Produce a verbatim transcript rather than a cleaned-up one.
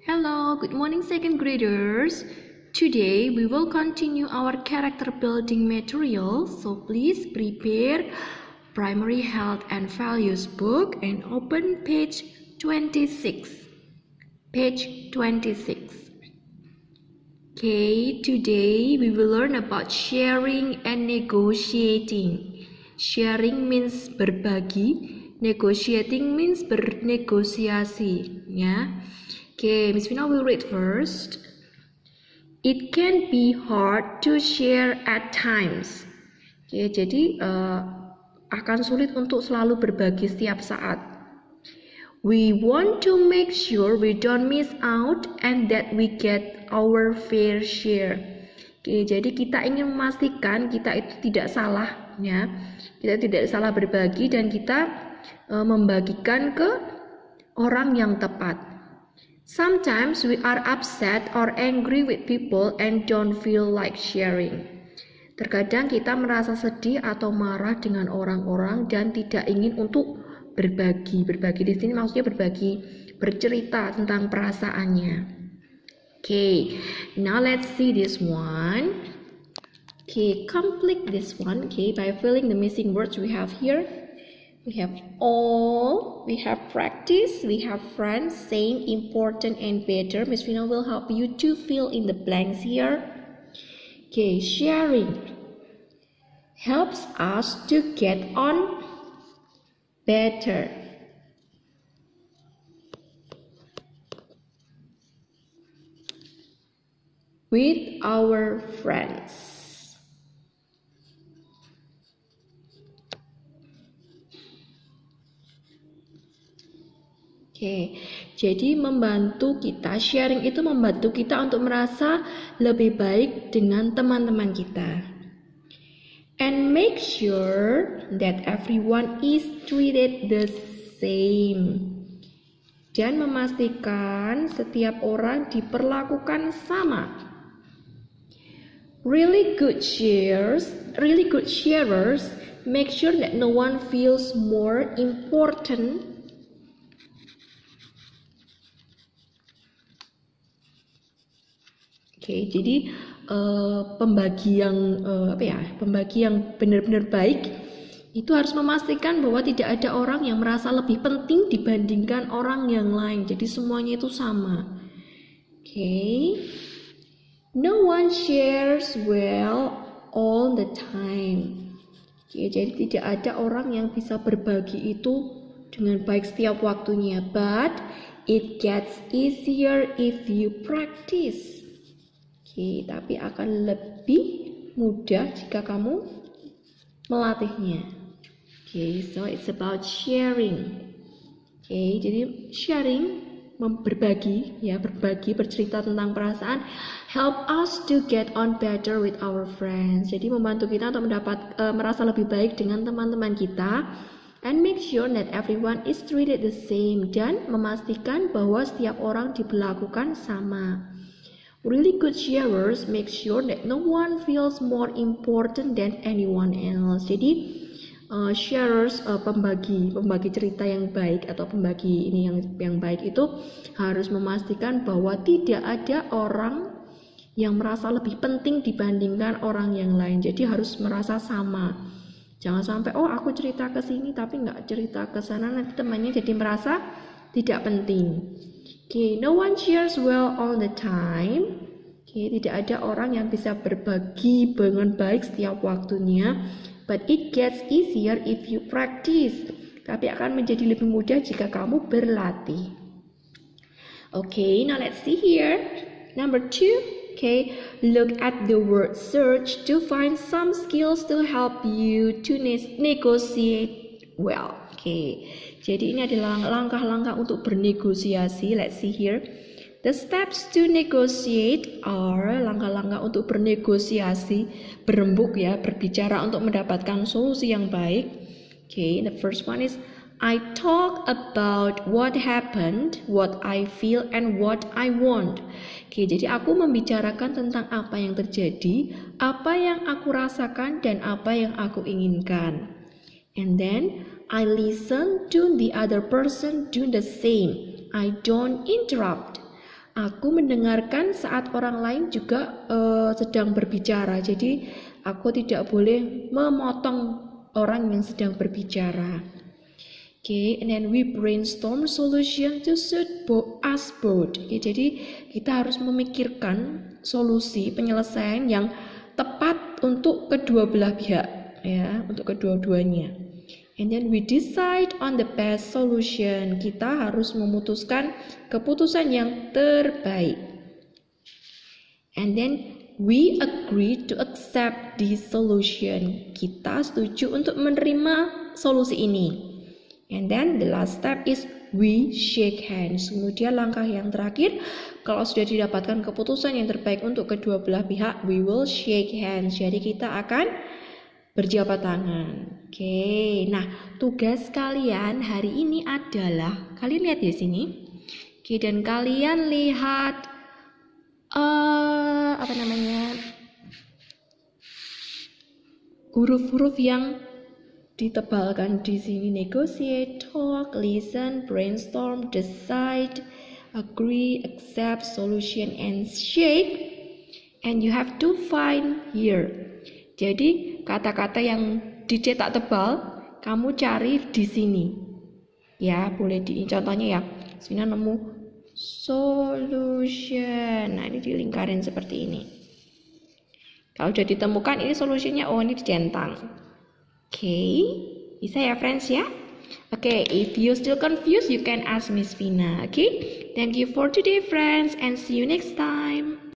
Hello, good morning second graders. Today we will continue our character building material. So please prepare Primary Health and Values book and open page twenty-six. Page twenty-six. Okay, today we will learn about sharing and negotiating. Sharing means berbagi, negotiating means bernegosiasi, ya. Okay, Miss Vina will read first. It can be hard to share at times. Okay, jadi uh, akan sulit untuk selalu berbagi setiap saat. We want to make sure we don't miss out and that we get our fair share. Oke, jadi kita ingin memastikan kita itu tidak salah, ya. Kita tidak salah berbagi dan kita uh, membagikan ke orang yang tepat. Sometimes we are upset or angry with people and don't feel like sharing. Terkadang kita merasa sedih atau marah dengan orang-orang dan tidak ingin untuk berbagi. Berbagi di sini maksudnya berbagi, bercerita tentang perasaannya. Okay, now let's see this one. Okay, complete this one. Okay, by filling the missing words we have here. We have all, we have practice, we have friends, same, important, and better. Miss Vina will help you to fill in the blanks here. Okay, sharing helps us to get on better. With our friends. Oke, jadi membantu kita, sharing itu membantu kita untuk merasa lebih baik dengan teman-teman kita. And make sure that everyone is treated the same. Dan memastikan setiap orang diperlakukan sama. Really good sharers, really good sharers, make sure that no one feels more important. Oke, okay, jadi uh, pembagi yang uh, apa ya, pembagi yang benar-benar baik itu harus memastikan bahwa tidak ada orang yang merasa lebih penting dibandingkan orang yang lain. Jadi semuanya itu sama. Oke, okay. No one shares well all the time. Oke, okay, jadi tidak ada orang yang bisa berbagi itu dengan baik setiap waktunya. But it gets easier if you practice. Oke, okay, tapi akan lebih mudah jika kamu melatihnya. Oke, okay, so it's about sharing. Oke, okay, jadi sharing, berbagi, ya, berbagi, bercerita tentang perasaan, help us to get on better with our friends. Jadi membantu kita untuk mendapat uh, merasa lebih baik dengan teman-teman kita. And make sure that everyone is treated the same, dan memastikan bahwa setiap orang diperlakukan sama. Really good sharers make sure that no one feels more important than anyone else. Jadi uh, sharers, uh, pembagi, pembagi cerita yang baik atau pembagi ini yang yang baik itu harus memastikan bahwa tidak ada orang yang merasa lebih penting dibandingkan orang yang lain. Jadi harus merasa sama. Jangan sampai oh aku cerita ke sini tapi nggak cerita ke sana, nanti temannya jadi merasa tidak penting. Okay, no one shares well all the time. Okay, tidak ada orang yang bisa berbagi dengan baik setiap waktunya. But it gets easier if you practice. Tapi akan menjadi lebih mudah jika kamu berlatih. Okay, now let's see here. Number two. Okay, look at the word search to find some skills to help you to ne- negotiate well. Okay, jadi ini adalah langkah-langkah untuk bernegosiasi. Let's see here. The steps to negotiate are langkah-langkah untuk bernegosiasi, berembuk ya, berbicara untuk mendapatkan solusi yang baik. Okay, the first one is I talk about what happened, what I feel, and what I want. Okay, jadi aku membicarakan tentang apa yang terjadi, apa yang aku rasakan, dan apa yang aku inginkan. And then I listen to the other person do the same. I don't interrupt. Aku mendengarkan saat orang lain juga uh, sedang berbicara. Jadi aku tidak boleh memotong orang yang sedang berbicara. Okay, and then we brainstorm solution to suit both us both. Okay, jadi kita harus memikirkan solusi penyelesaian yang tepat untuk kedua belah pihak, ya, untuk kedua-duanya. And then we decide on the best solution. Kita harus memutuskan keputusan yang terbaik. And then we agree to accept this solution. Kita setuju untuk menerima solusi ini. And then the last step is we shake hands. Kemudian langkah yang terakhir, kalau sudah didapatkan keputusan yang terbaik untuk kedua belah pihak, we will shake hands. Jadi kita akan berjabat tangan. Oke, okay. Nah tugas kalian hari ini adalah, kalian lihat di sini. Oke, okay, dan kalian lihat uh, apa namanya huruf-huruf yang ditebalkan di sini. Negotiate, talk, listen, brainstorm, decide, agree, accept, solution, and shake. And you have to find here. Jadi kata-kata yang dicetak tebal kamu cari di sini. Ya, boleh di contohnya ya. Sini nemu solution. Nah, ini dilingkarin seperti ini. Kalau sudah ditemukan ini solusinya, oh ini dicentang. Oke, okay. Bisa ya friends ya? Oke, okay, if you still confused, you can ask Miss Vina. Oke, okay? Thank you for today friends and see you next time.